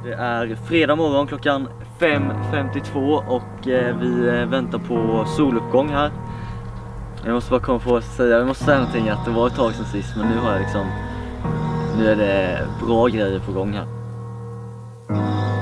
Det är fredag morgon klockan 5:52 och vi väntar på soluppgång här. Jag måste bara komma på att säga någonting, att det var ett tag sedan sist, men nu är det bra grejer på gång här.